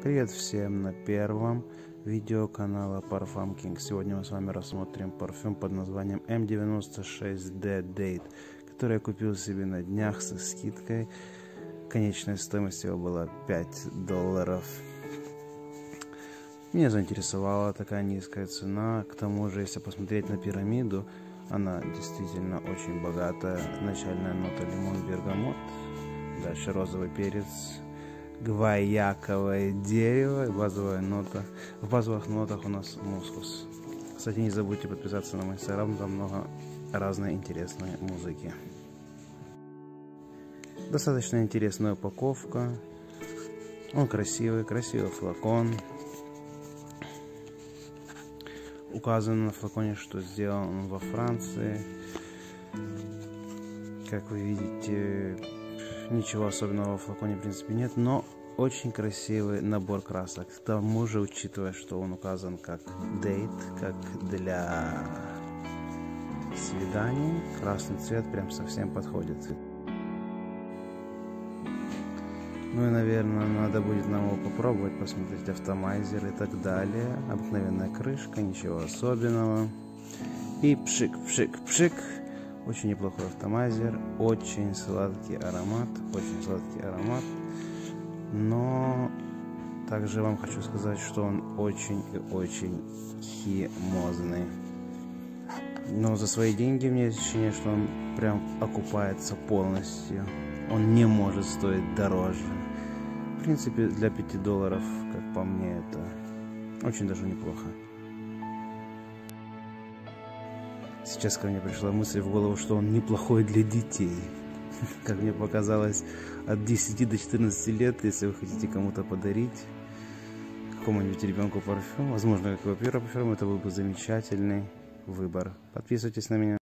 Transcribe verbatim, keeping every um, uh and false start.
Привет всем на первом видео канала Parfum King. Сегодня мы с вами рассмотрим парфюм под названием эм девяносто шесть ди Date, который я купил себе на днях со скидкой. Конечная стоимость его была пять долларов. Меня заинтересовала такая низкая цена. К тому же, если посмотреть на пирамиду, она действительно очень богатая. Начальная нота лимон, бергамот, дальше розовый перец, гвайяковое дерево, базовая нота. В базовых нотах у нас мускус. Кстати, не забудьте подписаться на мой инстаграм, там много разной интересной музыки. Достаточно интересная упаковка. Он красивый, красивый флакон. Указано на флаконе, что сделан он во Франции. Как вы видите, ничего особенного в флаконе в принципе нет, но очень красивый набор красок. К тому же, учитывая, что он указан как дейт, как для свиданий, красный цвет прям совсем подходит. Ну и, наверное, надо будет нам его попробовать, посмотреть автомайзер и так далее. Обыкновенная крышка, ничего особенного. И пшик, пшик, пшик. Очень неплохой автомайзер, очень сладкий аромат, очень сладкий аромат. Но также вам хочу сказать, что он очень и очень химозный. Но за свои деньги у меня есть ощущение, что он прям окупается полностью. Он не может стоить дороже. В принципе, для пяти долларов, как по мне, это очень даже неплохо. Сейчас ко мне пришла мысль в голову, что он неплохой для детей. Как мне показалось, от десяти до четырнадцати лет, если вы хотите кому-то подарить, какому-нибудь ребенку парфюм, возможно, как его первый парфюм, это был бы замечательный выбор. Подписывайтесь на меня.